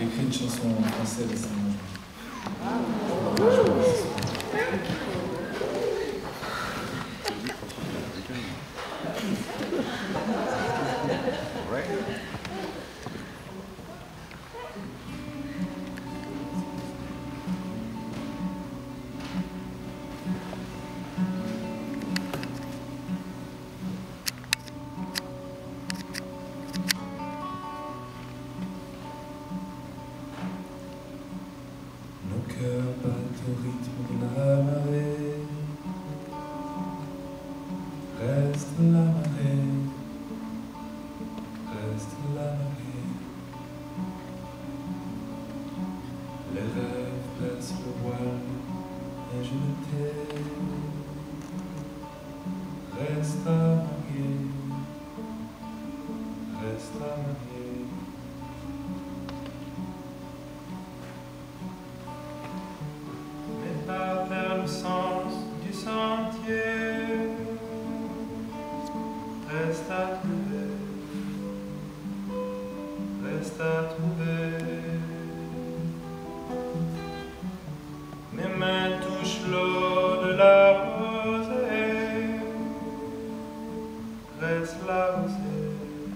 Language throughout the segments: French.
écrit une chanson en français récemment. Nos cœurs battent au rythme de la marée. Reste la marée, reste la marée. Les rêves baissent le voile et je t'aime. Reste à marier, reste à marier. Mais pas vers le sens du sentier. Reste à trouver, reste à trouver. Mes mains touchent l'eau de la rosée. Reste la rosée,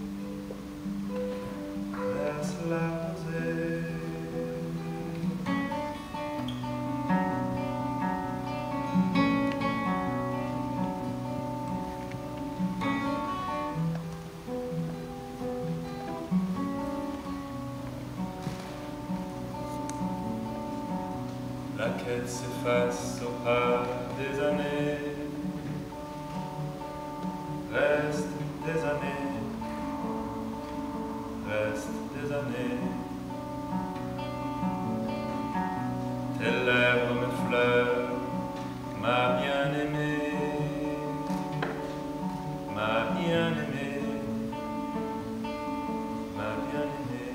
reste la rosée. La quête s'efface au pas des années. Reste des années, reste des années. Tes lèvres me fleurent, ma bien-aimée, ma bien-aimée, ma bien-aimée.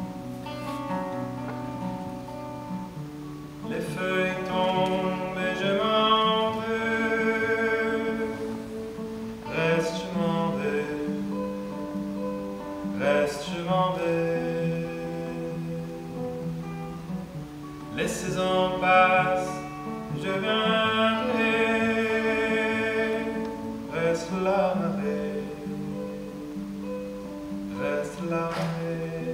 Les feuilles tombent et je m'en vais. Reste, je m'en vais. Reste, je m'en vais. Les saisons passent, je viendrai. Reste la marée. Reste la marée.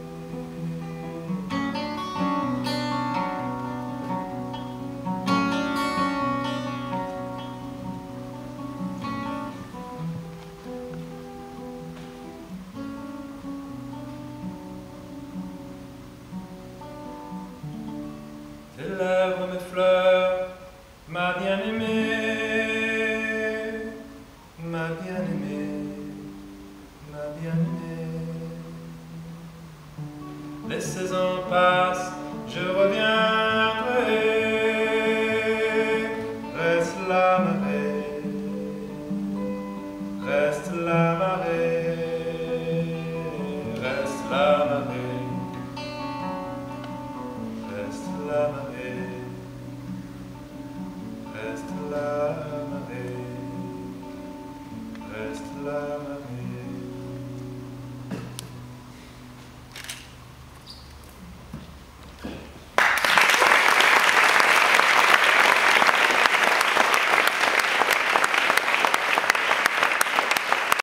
Tes lèvres me fleurent, ma bien-aimée, ma bien-aimée, ma bien-aimée. Les saisons passent, je reviens.